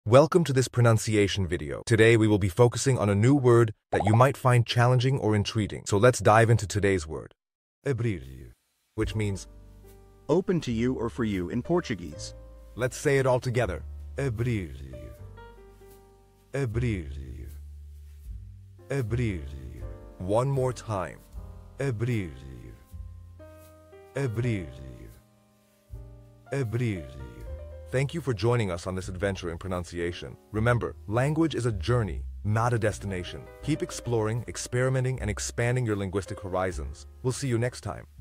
Welcome to this pronunciation video. Today we will be focusing on a new word that you might find challenging or intriguing. So let's dive into today's word. Abrir-lhe, which means open to you or for you in Portuguese. Let's say it all together. Abrir-lhe. Abrir-lhe. Abrir-lhe. One more time. Abrir-lhe. Abrir-lhe. Abrir-lhe. Thank you for joining us on this adventure in pronunciation. Remember, language is a journey, not a destination. Keep exploring, experimenting, and expanding your linguistic horizons. We'll see you next time.